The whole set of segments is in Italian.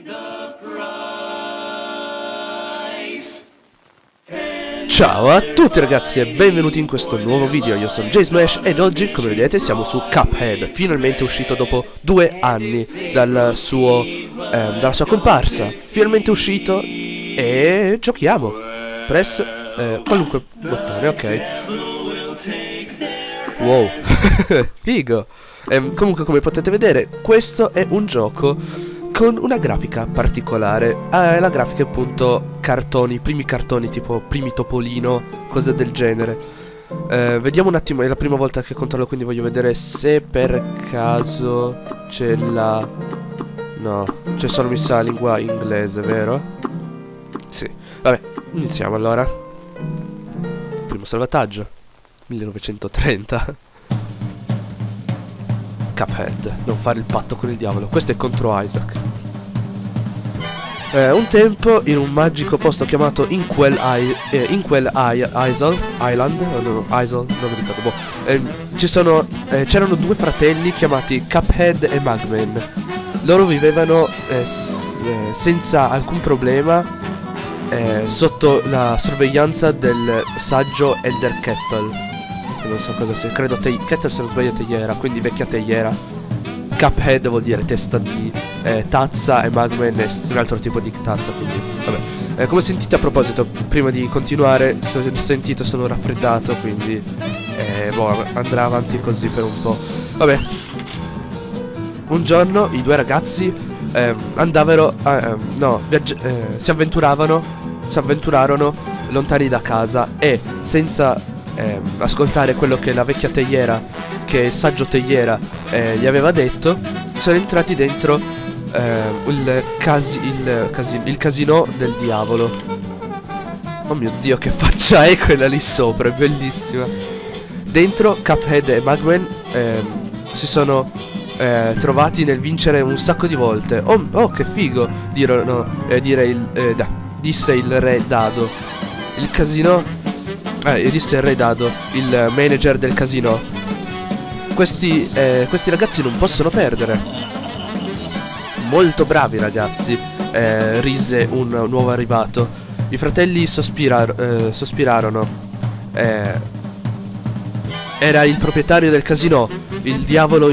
Ciao a tutti ragazzi e benvenuti in questo nuovo video. Io sono JSmash ed oggi, come vedete, siamo su Cuphead. Finalmente uscito dopo 2 anni dalla sua comparsa. Finalmente uscito e giochiamo. Press qualunque bottone, ok. Wow. Figo. Comunque, come potete vedere, questo è un gioco con una grafica particolare. La grafica è appunto cartoni, primi cartoni tipo primi Topolino, cose del genere. Vediamo un attimo, è la prima volta che controllo, quindi voglio vedere se per caso c'è la... No, c'è solo mi sa lingua inglese, vero? Sì, vabbè, iniziamo allora. Primo salvataggio 1930. Cuphead, non fare il patto con il diavolo. Questo è contro Isaac. Un tempo, in un magico posto chiamato Inkwell Island, non mi ricordo, c'erano 2 fratelli chiamati Cuphead e Mugman. Loro vivevano senza alcun problema sotto la sorveglianza del saggio Elder Kettle. Non so cosa sia, credo Kettle, se non sbaglio teiera, quindi vecchia teiera. Cuphead vuol dire testa di tazza e Mugman è un altro tipo di tazza, quindi vabbè. Come sentite, a proposito, prima di continuare, sentite, sono raffreddato, quindi boh, andrà avanti così per un po'. Vabbè. Un giorno i 2 ragazzi si avventurarono lontani da casa e senza ascoltare quello che la vecchia teiera, che il saggio teiera gli aveva detto, sono entrati dentro il casino del diavolo. Oh mio Dio, che faccia è quella lì sopra, è bellissima. Dentro Cuphead e Mugman si sono trovati nel vincere un sacco di volte. Oh che figo, disse il re Dado. Il casino disse il re Dado, il manager del casino. Questi ragazzi non possono perdere. Molto bravi ragazzi, rise un nuovo arrivato. I fratelli sospirarono. Era il proprietario del casino, il diavolo.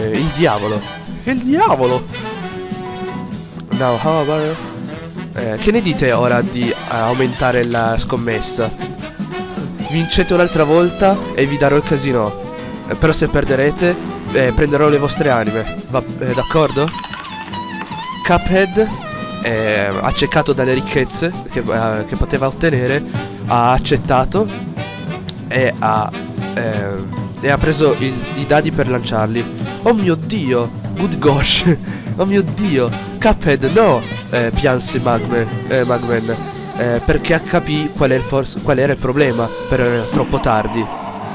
Now how about che ne dite ora di aumentare la scommessa? Vincete un'altra volta e vi darò il casino. Però se perderete prenderò le vostre anime. D'accordo? Cuphead, accecato dalle ricchezze che poteva ottenere, ha accettato e ha preso i dadi per lanciarli. Oh mio Dio, good gosh. Oh mio Dio, Cuphead no, pianse Mugman. Perché capì qual era il problema, però era troppo tardi.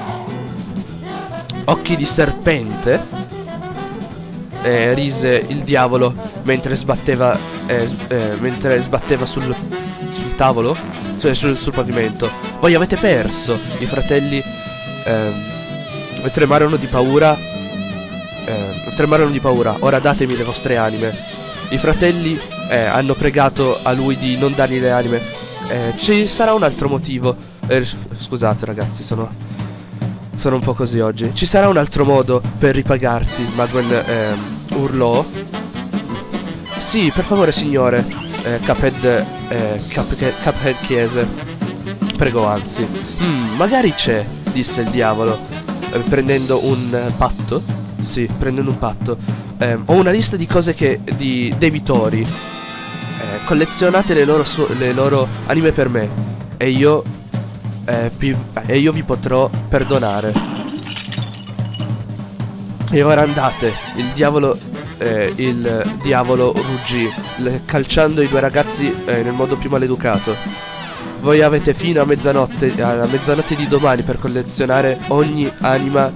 Occhi di serpente, rise il diavolo mentre sbatteva sul tavolo, cioè sul pavimento. Voi avete perso. I fratelli tremarono di paura. Ora datemi le vostre anime. I fratelli hanno pregato a lui di non dargli le anime. Ci sarà un altro motivo. Scusate ragazzi, sono un po' così oggi. Ci sarà un altro modo per ripagarti, Mugman urlò. Sì, per favore signore, Cuphead chiese. Prego, anzi. Magari c'è, disse il diavolo, prendendo un patto. Sì, prendendo un patto. Ho una lista di cose di debitori. Collezionate le loro anime per me e io vi potrò perdonare. E ora andate. Il diavolo ruggì, calciando i 2 ragazzi nel modo più maleducato. Voi avete fino a mezzanotte di domani per collezionare ogni anima.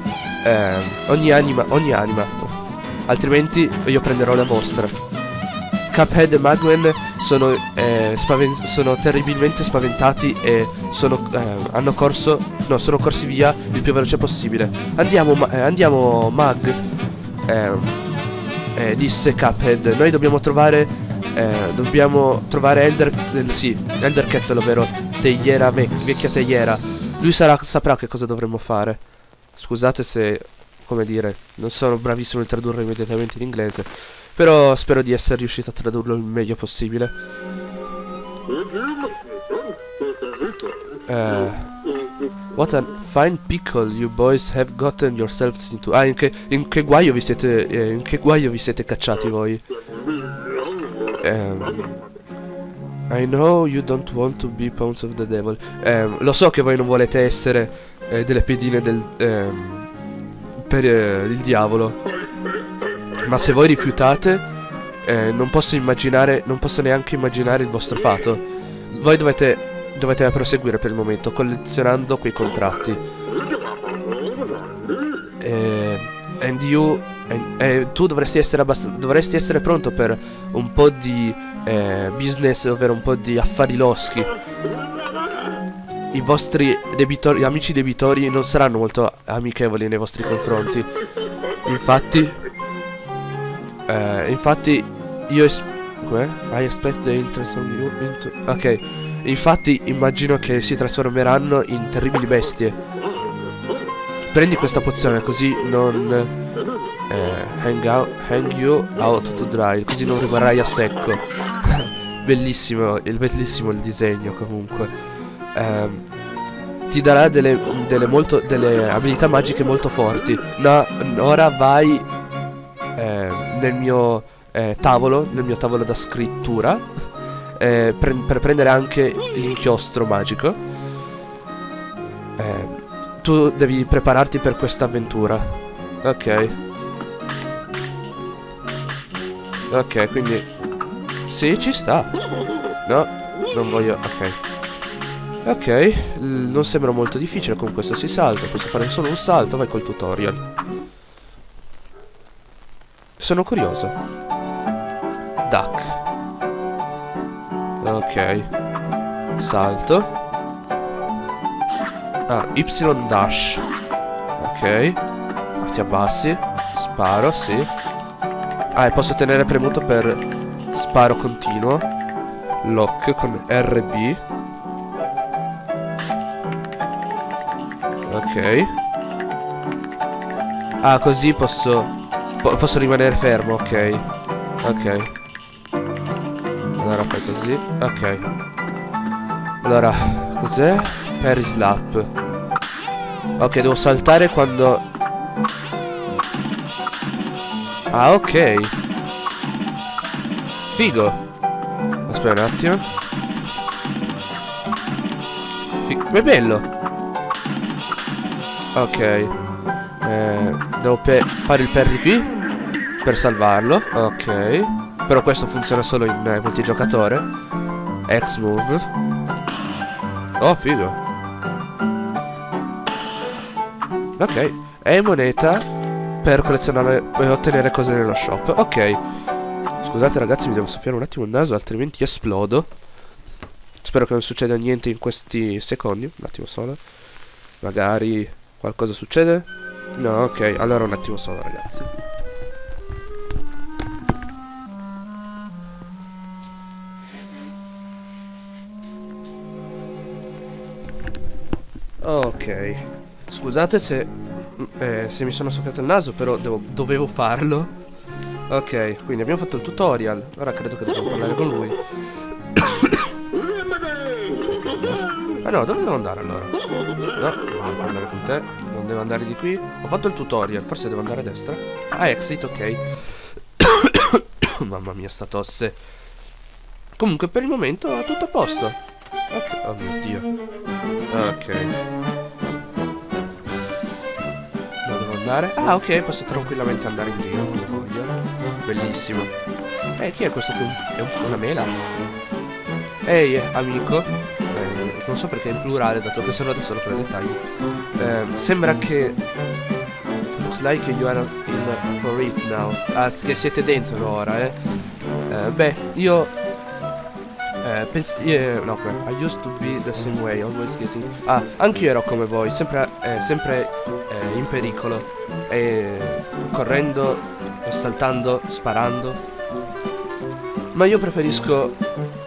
Altrimenti io prenderò la vostra. Cuphead e Mugman sono terribilmente spaventati e sono corsi via il più veloce possibile. Andiamo Mug, disse Cuphead. Noi dobbiamo trovare Dobbiamo trovare Elder Kettle, ovvero teiera vecchia teiera. Lui saprà che cosa dovremmo fare. Scusate se, come dire, non sono bravissimo nel tradurre immediatamente in inglese, però spero di essere riuscito a tradurlo il meglio possibile. What a fine pickle you boys have gotten yourselves into. Ah, in che guaio vi siete cacciati voi? I know you don't want to be pawns of the devil. Lo so che voi non volete essere delle pedine per il diavolo, ma se voi rifiutate, non posso neanche immaginare il vostro fato. Voi dovete proseguire per il momento, collezionando quei contratti. Tu dovresti essere pronto per un po' di business, ovvero un po' di affari loschi. I vostri amici debitori non saranno molto amichevoli nei vostri confronti. Infatti io I expect they'll transform you into... Ok, infatti immagino che si trasformeranno in terribili bestie. Prendi questa pozione così non hang you out to dry, così non rimarrai a secco. bellissimo il disegno comunque. Ti darà delle abilità magiche molto forti. Ora vai nel mio tavolo da scrittura per prendere anche l'inchiostro magico. Tu devi prepararti per questa avventura. Ok, quindi sì, ci sta. No, non voglio. Ok, non sembra molto difficile. Con questo si salta. Posso fare solo un salto. Vai col tutorial. Sono curioso. Duck. Ok, salto. Ah, Y dash. Ok, ti abbassi. Sparo, sì. Ah, e posso tenere premuto per sparo continuo. Lock con RB. Ok. Ah, così posso rimanere fermo, ok. Allora fai così. Ok. Allora, cos'è? Parry slap. Ok, devo saltare quando... Ah, ok. Figo. Aspetta un attimo. Ma è bello. Ok. Devo fare il parry qui per salvarlo. Ok. Però questo funziona solo in multigiocatore. X move. Oh, figo. Ok. E moneta per collezionare e ottenere cose nello shop. Ok. Scusate ragazzi, mi devo soffiare un attimo il naso, altrimenti esplodo. Spero che non succeda niente in questi secondi. Un attimo solo. Magari qualcosa succede? No, ok. Allora un attimo solo ragazzi. Ok. Scusate se mi sono soffiato il naso, però dovevo farlo. Ok, quindi abbiamo fatto il tutorial. Ora credo che dobbiamo parlare con lui. Ah no, dove devo andare allora? No, devo parlare con te. Non devo andare di qui. Ho fatto il tutorial, forse devo andare a destra. Ah, exit, ok. Mamma mia, sta tosse. Comunque per il momento tutto a posto. Ok, oh mio Dio. Ok. Dove devo andare? Ah, ok, posso tranquillamente andare in giro come voglio. Bellissimo. Chi è questo qui? È una mela? Ehi, amico. Non so perché è in plurale, dato che sono adesso per i dettagli. Sembra che... Looks like you are in for it now. Ah, che siete dentro ora, beh, io... no, I used to be the same way, always getting... Ah, anch'io ero come voi, sempre in pericolo. Correndo, saltando, sparando. Ma io preferisco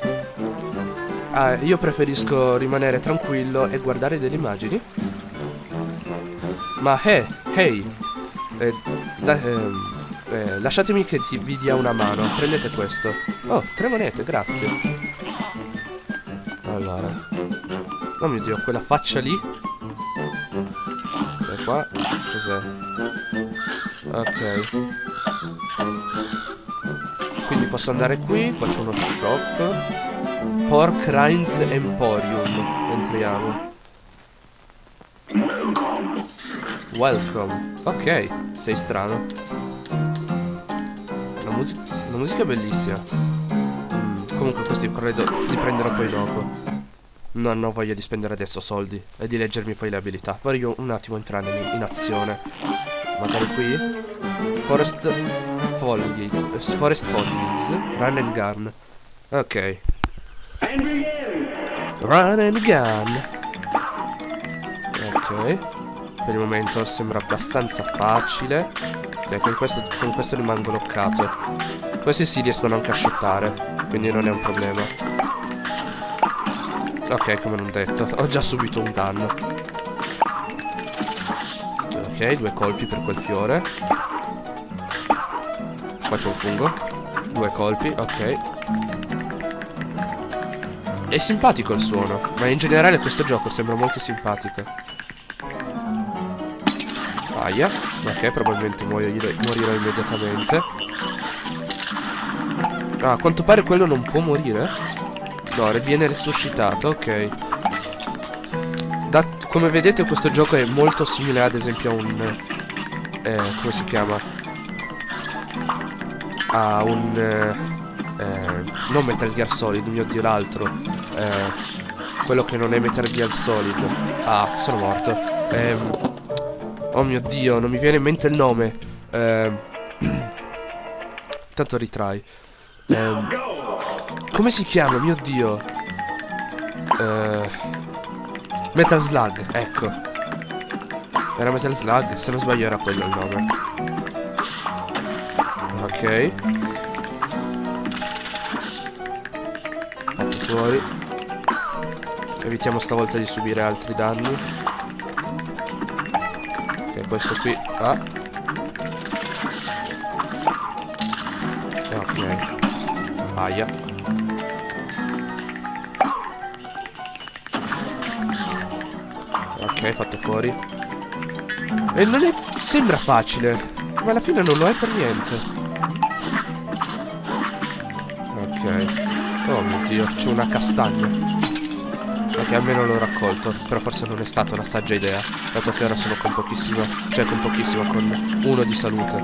rimanere tranquillo e guardare delle immagini. Ma hey, lasciatemi che vi dia una mano. Prendete questo. Oh, 3 monete, grazie. Allora, oh mio Dio, quella faccia lì. E qua, cos'è? Ok. Quindi posso andare qui. Qua c'è uno shop. Pork Rinds Emporium. Entriamo. Welcome. Ok, sei strano. La musica è bellissima. Comunque questi credo li prenderò poi dopo. Non ho voglia di spendere adesso soldi e di leggermi poi le abilità. Voglio un attimo entrare in azione. Magari qui. Forest Follies. Run and gun. Ok. Run and gun. Ok. Per il momento sembra abbastanza facile. Ok, con questo rimango bloccato. Questi si riescono anche a shottare, quindi non è un problema. Ok, come non detto, ho già subito un danno. Ok, 2 colpi per quel fiore. Qua c'è un fungo. 2 colpi, ok. È simpatico il suono, ma in generale questo gioco sembra molto simpatico. Aia. Ok, probabilmente morirò immediatamente. Ah, a quanto pare quello non può morire. No, viene resuscitato, ok. Come vedete questo gioco è molto simile ad esempio a un... come si chiama? A un... non Metal Gear Solid, mio Dio, l'altro. Quello che non è Metal Gear Solid. Ah, sono morto. Oh mio Dio, non mi viene in mente il nome. Tanto ritry. Come si chiama, mio Dio? Metal Slug, ecco. Era Metal Slug, se non sbaglio era quello il nome. Ok. Fatto fuori. Evitiamo stavolta di subire altri danni. Ok, questo qui. Ah. Ok. Aia. Ok, fatto fuori. E non è... sembra facile, ma alla fine non lo è per niente. Ok. Oh mio Dio, c'è una castagna. Ok, almeno l'ho raccolto. Però forse non è stata una saggia idea, dato che ora sono con pochissima. Cioè con pochissima, con 1 di salute.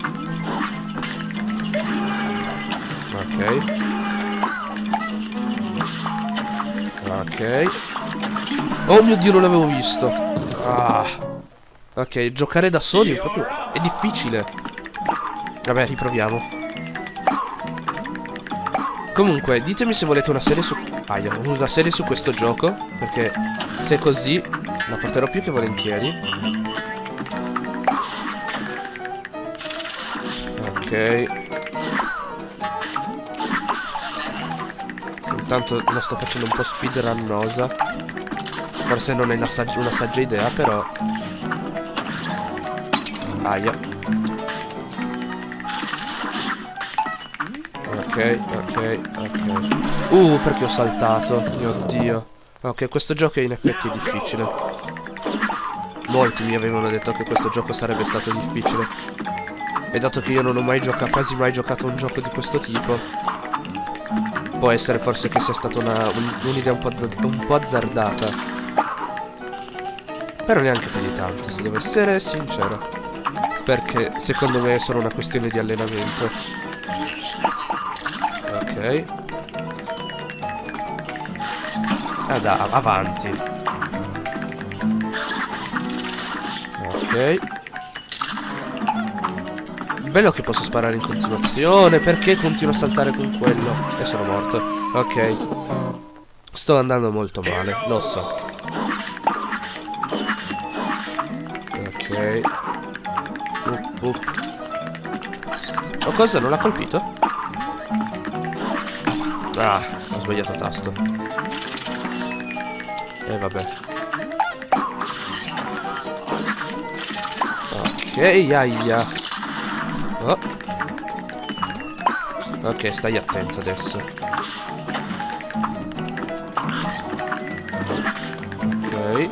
Ok. Ok. Oh mio Dio, non l'avevo visto. Ah. Ok, giocare da soli è proprio... è difficile. Vabbè, riproviamo. Comunque, ditemi se volete una serie su... una serie su questo gioco, perché se è così la porterò più che volentieri. Ok. Intanto la sto facendo un po' speedrunnosa. Forse non è una saggia idea, però... Aia. Ok, ok, ok. Perché ho saltato? Mio Dio. Ok, questo gioco in effetti è difficile. Molti mi avevano detto che questo gioco sarebbe stato difficile. E dato che io non ho mai giocato, quasi mai giocato a un gioco di questo tipo, può essere forse che sia stata un'idea un po' azzardata. Però neanche più di tanto, se devo essere sincero. Perché secondo me è solo una questione di allenamento. Ok. Avanti. Ok. Bello che posso sparare in continuazione. Perché continuo a saltare con quello? E sono morto. Ok. Sto andando molto male, lo so. Ok. Oh, cosa? Non l'ha colpito? Ah, ho sbagliato tasto. E vabbè. Ok, aia. Oh. Ok, stai attento adesso. Ok.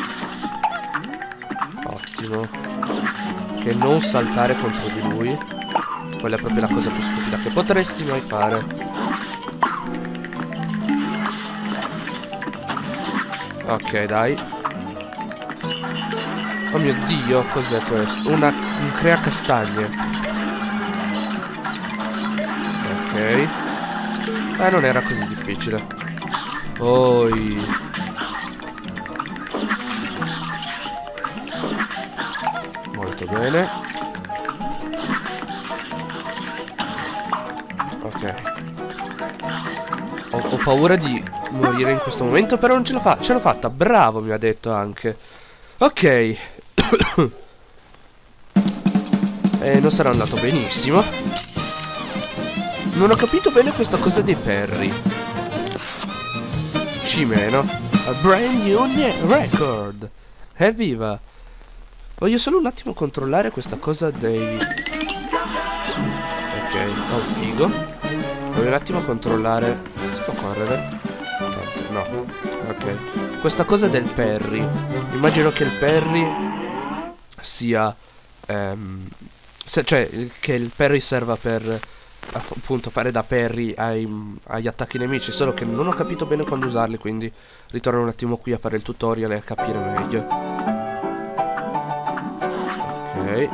Ottimo. Che non saltare contro di lui. Quella è proprio la cosa più stupida che potresti mai fare. Ok, dai. Oh mio Dio, cos'è questo? Un crea castagne. Ok. Non era così difficile. Poi... molto bene. Ok. Ho paura di morire in questo momento, però non ce l'ho fatta. Ce l'ho fatta, bravo, mi ha detto anche. Ok. Non sarà andato benissimo. Non ho capito bene questa cosa dei Perry. Cimeno. A brand new record. Evviva. Voglio solo un attimo controllare questa cosa dei... Ok, oh figo. Voglio un attimo controllare... Si può correre? No. Ok. Questa cosa del Perry. Immagino che il Perry sia... cioè, che il Perry serva per... appunto fare da parry agli attacchi nemici. Solo che non ho capito bene quando usarli, quindi ritorno un attimo qui a fare il tutorial e a capire meglio. Ok.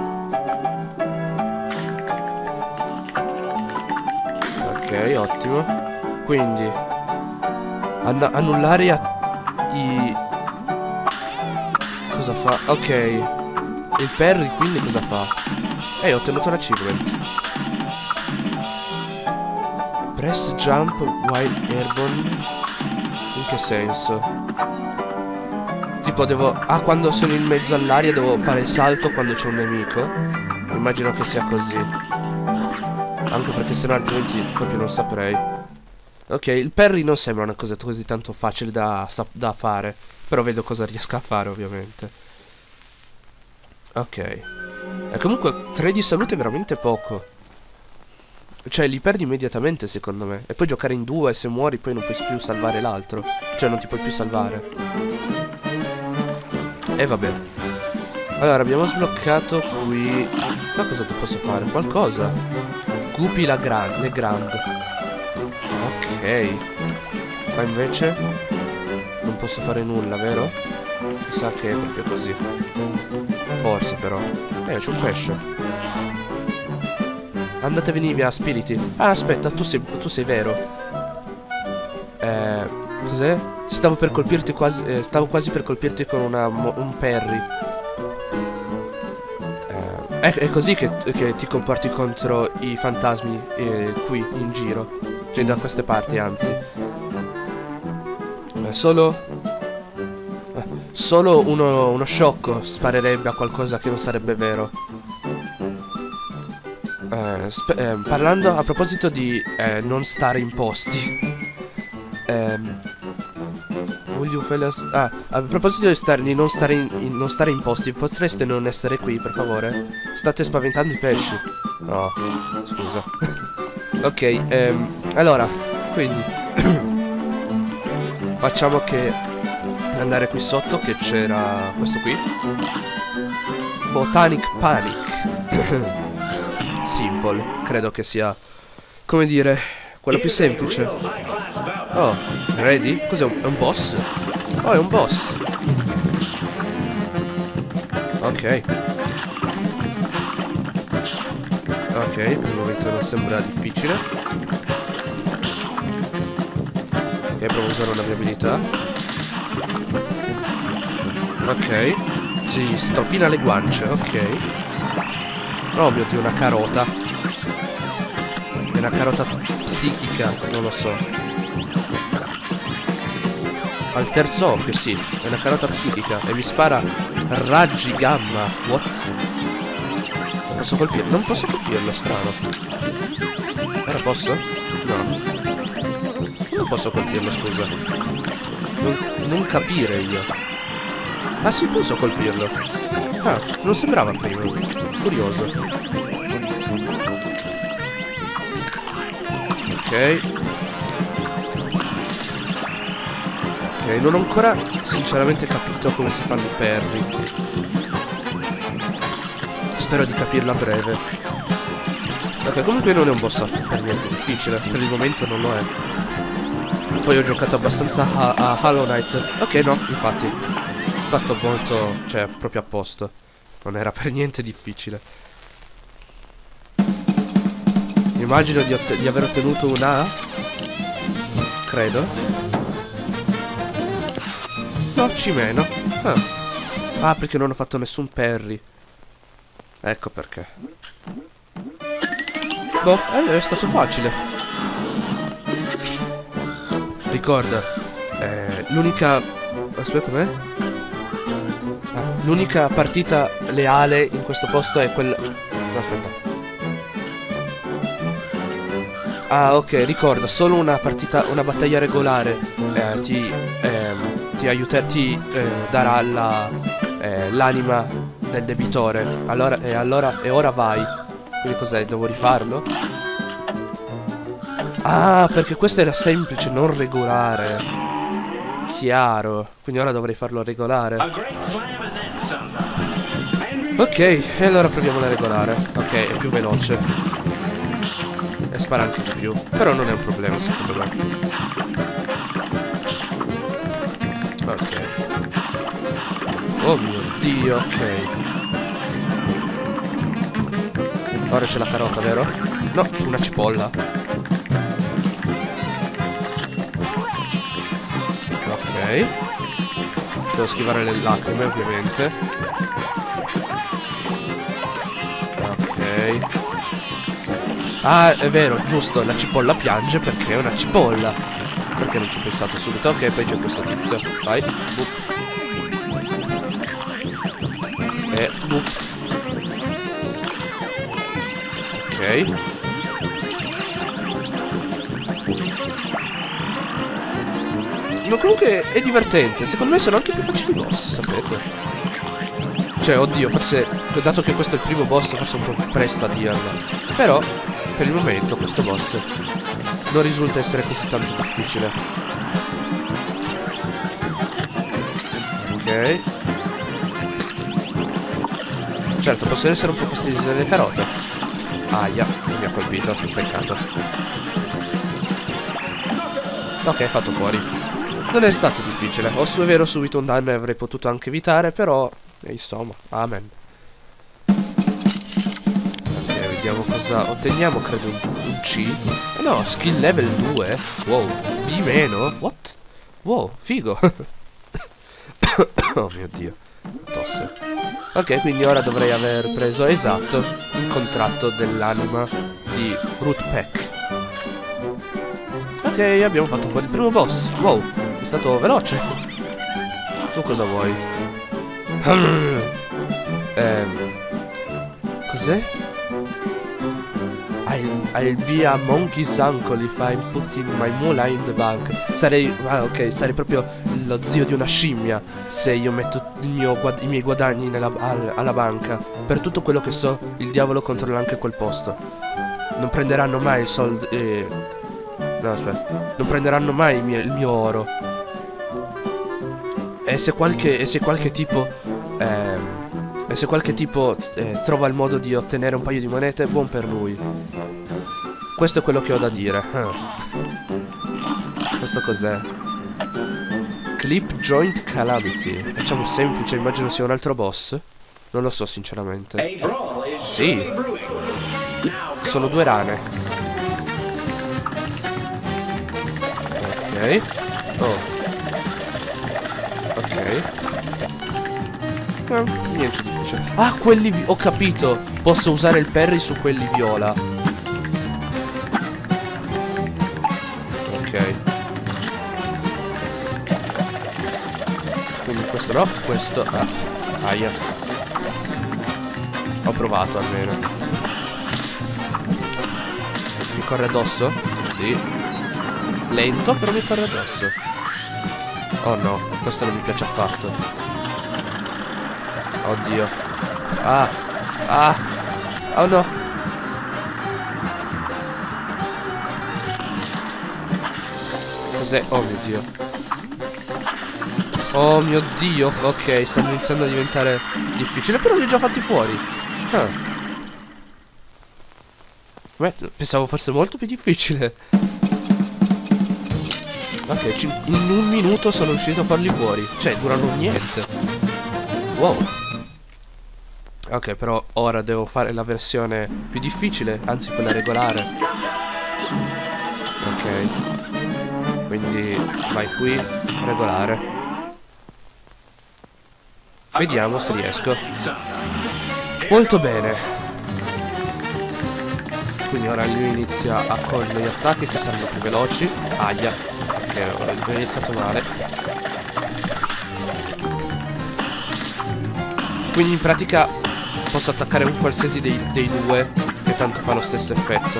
Ok, ottimo. Quindi annullare i... Cosa fa? Ok. Il parry quindi cosa fa? Ho ottenuto un achievement. Press jump while airborne. In che senso? Tipo devo... Ah, quando sono in mezzo all'aria devo fare il salto quando c'è un nemico. Immagino che sia così. Anche perché sennò altrimenti proprio non saprei. Ok, il parry non sembra una cosa così tanto facile da fare. Però vedo cosa riesco a fare, ovviamente. Ok. E comunque 3 di salute è veramente poco. Cioè li perdi immediatamente secondo me. E poi giocare in 2 e se muori poi non puoi più salvare l'altro. Cioè non ti puoi più salvare. E vabbè. Allora abbiamo sbloccato qui. Qua cosa ti posso fare? Qualcosa. Guppy le Grand. Ok. Qua invece non posso fare nulla, vero? Mi sa che è proprio così. Forse però. C'è un pesce. Andatevene via, spiriti. Ah, aspetta, tu sei vero. Cos'è? Stavo per colpirti quasi. Stavo quasi per colpirti con un parry. È così che ti comporti contro i fantasmi qui in giro. Cioè da queste parti, anzi. Solo uno sciocco sparerebbe a qualcosa che non sarebbe vero. Parlando a proposito di non stare in posti. A proposito di non stare in posti, potreste non essere qui, per favore? State spaventando i pesci. No, scusa. Ok, allora, quindi facciamo che andare qui sotto, che c'era questo qui. Botanic Panic. Simple, credo che sia, come dire, quello più semplice. Oh, ready? Cos'è? È un boss? Oh, è un boss. Ok. Ok, per il momento non sembra difficile. Ok, provo a usare la mia abilità. Ok. Si strofina le guance, ok. Oh mio Dio, una carota. È una carota psichica, non lo so. Al terzo occhio, sì, è una carota psichica. E mi spara raggi gamma. What? Non posso colpirlo? Non posso colpirlo, strano. Ora posso? No. posso colpirlo, scusa? Non capire io. Ah sì, posso colpirlo. Ah, non sembrava prima. Curioso. Ok. Ok, non ho ancora sinceramente capito come si fanno i parry. Spero di capirlo a breve. Ok, comunque non è un boss per niente difficile. Per il momento non lo è. Poi ho giocato abbastanza a Hollow Knight. Ok, no, infatti. Fatto molto, cioè, proprio a posto. Non era per niente difficile. Immagino di aver ottenuto una A. Credo. No, C meno. Ah, perché non ho fatto nessun parry. Ecco perché. Boh, è stato facile. Ricorda, l'unica... Aspetta, com'è? L'unica partita leale in questo posto è quella... No, aspetta. Ah, ok, ricorda, solo una partita, una battaglia regolare ti darà l'anima del debitore. E ora vai. Quindi cos'è? Devo rifarlo? Ah, perché questo era semplice, non regolare. Chiaro. Quindi ora dovrei farlo regolare. Ok, e allora proviamo la regolare. Ok, è più veloce. E spara anche di più. Però non è un problema, secondo me. Ok. Oh mio Dio, ok. Ora c'è la carota, vero? No, c'è una cipolla. Ok. Devo schivare le lacrime, ovviamente. Ok. Ah, è vero, giusto, la cipolla piange perché è una cipolla. Perché non ci ho pensato subito? Ok, poi c'è questo tizio. Vai. Boop. E boop. Ok. No, comunque è divertente. Secondo me sono anche più facili i boss, sapete? Cioè, oddio, forse, dato che questo è il primo boss, forse è un po' presto a dirlo. Però, per il momento, questo boss non risulta essere così tanto difficile. Ok. Certo, possono essere un po' fastidiose le carote. Aia, mi ha colpito, peccato. Ok, fatto fuori. Non è stato difficile. Ho vero subito un danno e avrei potuto anche evitare, però... insomma, amen. Ok, vediamo cosa otteniamo, credo un C. No, skill level 2. Wow, B meno? What? Wow, figo. Oh mio Dio, tosse. Ok, quindi ora dovrei aver preso, esatto, il contratto dell'anima di Root Peck. Ok, abbiamo fatto fuori il primo boss. Wow, è stato veloce. Tu cosa vuoi? Cos'è? I'll be a monkey's uncle if I'm putting my moolah in the bank. Sarei... ah, ok, sarei proprio lo zio di una scimmia se io metto i miei guadagni alla banca. Per tutto quello che so, il diavolo controlla anche quel posto. Non prenderanno mai il soldo... no, aspetta. Non prenderanno mai il mio oro. E se qualche tipo... e se qualche tipo trova il modo di ottenere un paio di monete, buon per lui. Questo è quello che ho da dire. Questo cos'è? Clip Joint Calamity. Facciamo semplice, immagino sia un altro boss. Non lo so sinceramente. Sì. Sono due rane. Ok. Oh. Ok. Niente difficile. Ah, quelli... ho capito. Posso usare il parry su quelli viola. Ok. Quindi questo no. Questo... ah. Aia. Ho provato almeno. Mi corre addosso? Sì. lento, però mi corre addosso. Oh no, questo non mi piace affatto. Oddio. Ah. Ah. Oh no. Cos'è? Oh mio Dio. Oh mio Dio. Ok, stanno iniziando a diventare difficile. Però li ho già fatti fuori. Ah. Beh, pensavo fosse molto più difficile. Ok, in un minuto sono riuscito a farli fuori. Cioè, durano niente. Wow. Ok, però ora devo fare la versione più difficile, anzi quella regolare. Ok. Quindi vai qui, regolare. Vediamo se riesco. Molto bene. Quindi ora lui inizia a cogliere gli attacchi che saranno più veloci. Aia. Ok, ho iniziato male. Quindi in pratica posso attaccare un qualsiasi dei due, che tanto fa lo stesso effetto.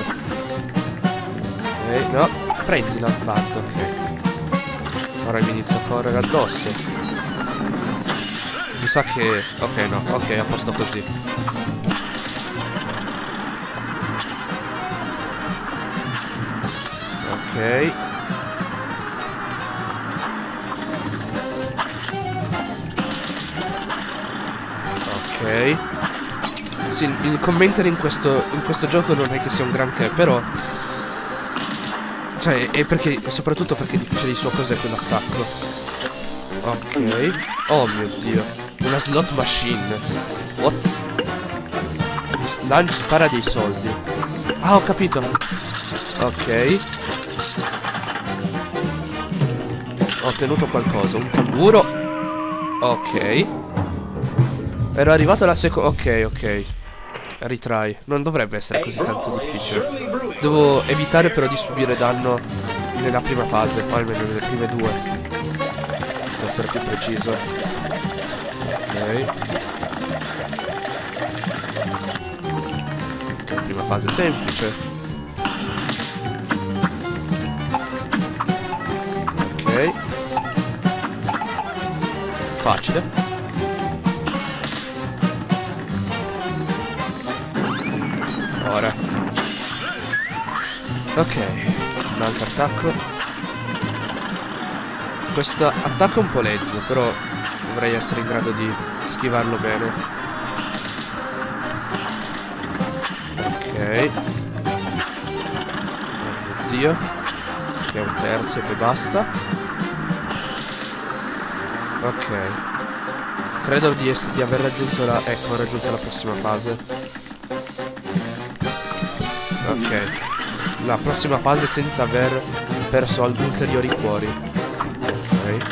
Ok, no. Prendila, fatto, ok. Ora mi inizia a correre addosso. Mi sa che... ok, no, ok, a posto così. Ok. Ok. Sì, il commentare in questo gioco non è che sia un granché, però... cioè, è perché... soprattutto perché è difficile il suo cos'è quell'attacco. Ok. Oh mio Dio. Una slot machine. What? Lunch spara dei soldi. Ah, ho capito. Ok. Ho ottenuto qualcosa. Un tamburo. Ok. Ero arrivato alla seconda. Ok, ok. Retry. Non dovrebbe essere così tanto difficile. Devo evitare però di subire danno nella prima fase, o almeno nelle prime due, per essere più preciso. Ok. Ok, prima fase semplice. Ok. Facile. Ora. Ok, un altro attacco. Questo attacco è un po' lezzo, però dovrei essere in grado di schivarlo bene. Ok. Oddio. Ok, un terzo e poi basta. Ok. Credo di aver raggiunto la... ecco, ho raggiunto la prossima fase. Ok, la prossima fase senza aver perso ulteriori cuori. Ok.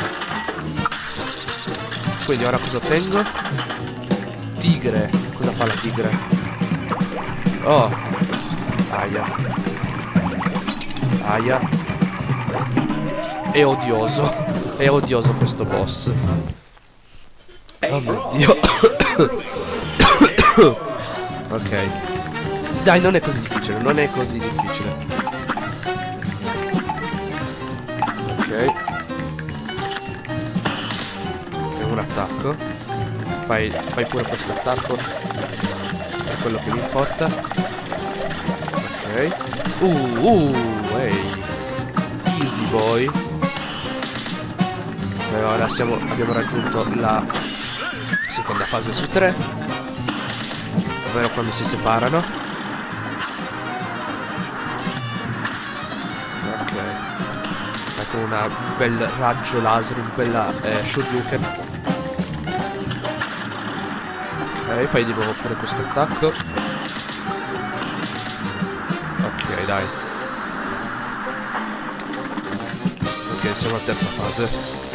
Quindi ora cosa ottengo? Tigre. Cosa fa la tigre? Oh. Aia. Aia. È odioso. È odioso questo boss. Oh mio Dio. Ok. Dai, non è così difficile, non è così difficile. Ok. È un attacco. Fai pure questo attacco. È quello che mi importa. Ok. Ehi. Easy boy. Ok, ora abbiamo raggiunto la seconda fase su 3. Ovvero quando si separano. Con un bel raggio laser, un bella Shoryuken. Ok, fai di nuovo pure questo attacco. Ok, dai. Ok, siamo alla terza fase.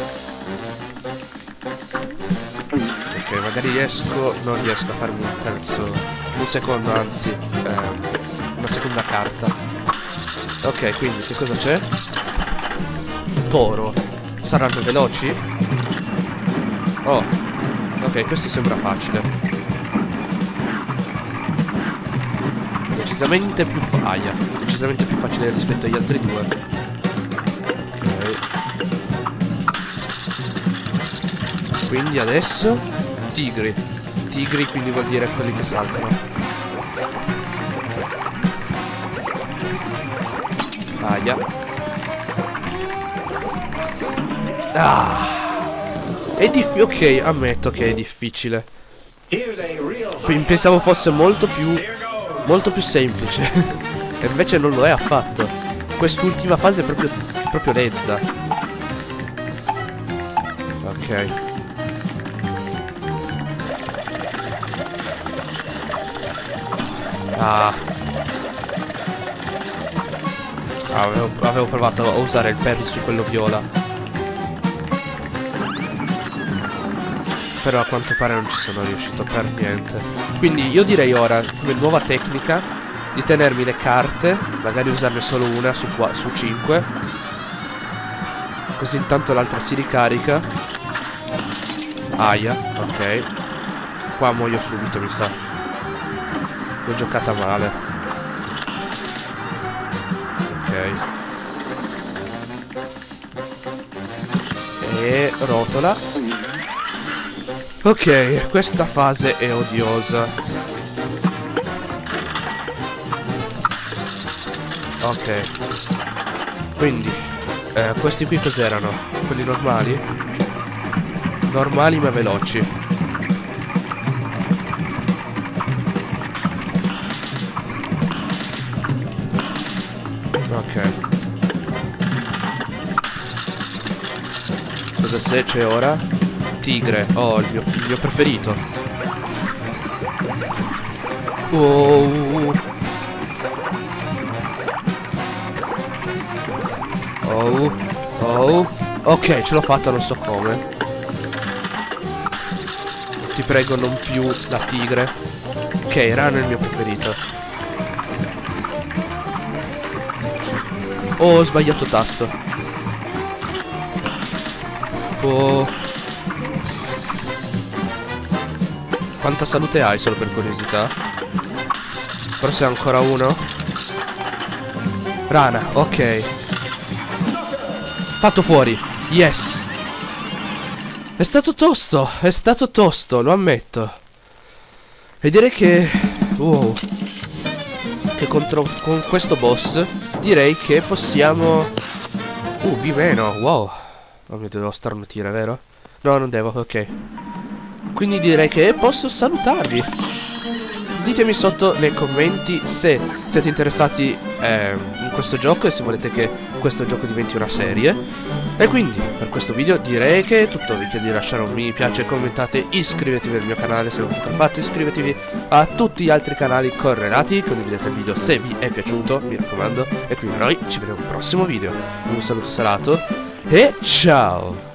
Ok, magari non riesco a farmi un secondo, anzi, una seconda carta. Ok, quindi che cosa c'è? Toro. Saranno veloci? Oh. Ok, questo sembra facile. Decisamente più facile rispetto agli altri due. Quindi adesso tigri. Tigri quindi vuol dire quelli che saltano. Aia. Ah. È difficile. Ok, ammetto che è difficile. Pensavo fosse molto più semplice. E invece non lo è affatto. Quest'ultima fase è proprio lezza. Ok. Avevo provato a usare il parry su quello viola, però a quanto pare non ci sono riuscito per niente. Quindi io direi ora, come nuova tecnica, di tenermi le carte, magari usarne solo una su 5, così intanto l'altra si ricarica. Aia, ok. Qua muoio subito, mi sa. L'ho giocata male. Ok. E rotola. Ok, questa fase è odiosa. Ok. Quindi questi qui cos'erano? Quelli normali? Normali ma veloci. Ok. Cosa c'è ora? Tigre. Oh, il mio preferito. Oh. Oh. Oh. Ok, ce l'ho fatta, non so come. Ti prego, non più la tigre. Ok, Rana è il mio preferito. Oh, ho sbagliato tasto. Oh. Quanta salute hai, solo per curiosità? Forse ancora uno? Rana, ok. Fatto fuori. Yes. È stato tosto, lo ammetto. E direi che... wow. Che con questo boss direi che possiamo... B meno, wow. Oh mio Dio, devo starnutire, vero? No, non devo, ok. Quindi direi che posso salutarvi. Ditemi sotto nei commenti se siete interessati in questo gioco e se volete che questo gioco diventi una serie. E quindi per questo video direi che è tutto. Vi chiedo di lasciare un mi piace, commentate, iscrivetevi al mio canale se non l'avete ancora fatto, iscrivetevi a tutti gli altri canali correlati, condividete il video se vi è piaciuto, mi raccomando. E quindi noi ci vediamo al prossimo video. Un saluto salato e ciao!